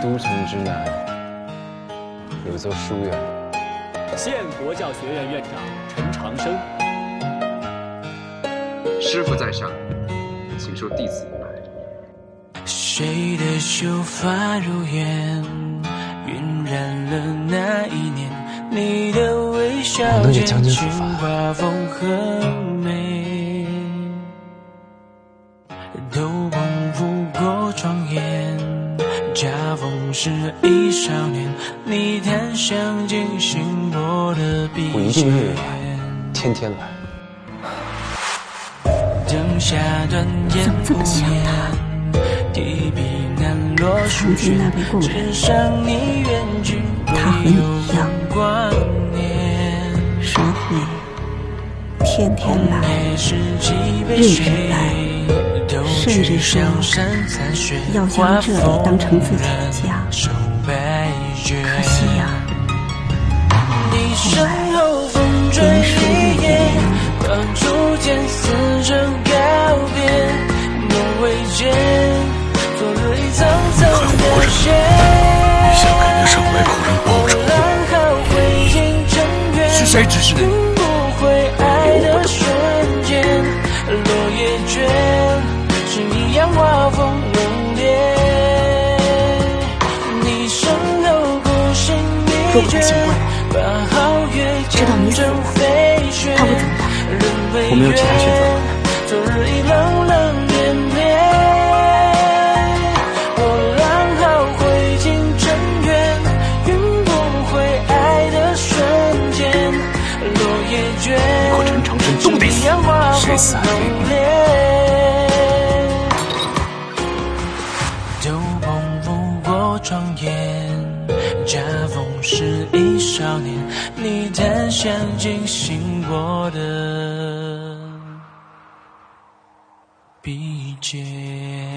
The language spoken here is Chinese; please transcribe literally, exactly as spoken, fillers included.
都城之南有座书院。 现国教学院院长陈长生。 师父在上，请受弟子来。 谁的秀发如烟，晕染了那一年，你的微笑渐轻画风和美，都捧拂过窗沿，恰逢是一少年，你弹响惊醒我的鼻尖， 我一定日日来，天天来。 灯下断言不言，提笔难落书卷，纸上你远去， 他和你一样，谁会天天来，日日来，甚至说要将这里当成自己的家。可惜呀、啊，因为别人说日夜初见似曾告别，梦未见，昨日已匆匆的写。 你想给那上百口人报仇？是谁指示的你？ 不会爱的瞬间，落叶卷，是一样画风浓烈。你身后孤星一卷，把皓月见证飞雪。 他会怎么样？ 我没有其他选择。 昨日已冷冷绵绵，我浪好挥尽尘缘，云不会爱的瞬间，落叶卷， 你和陈长生都得死，谁死还非命。 都捧拂过窗沿，恰逢是一少年，你弹响惊醒我的鼻尖。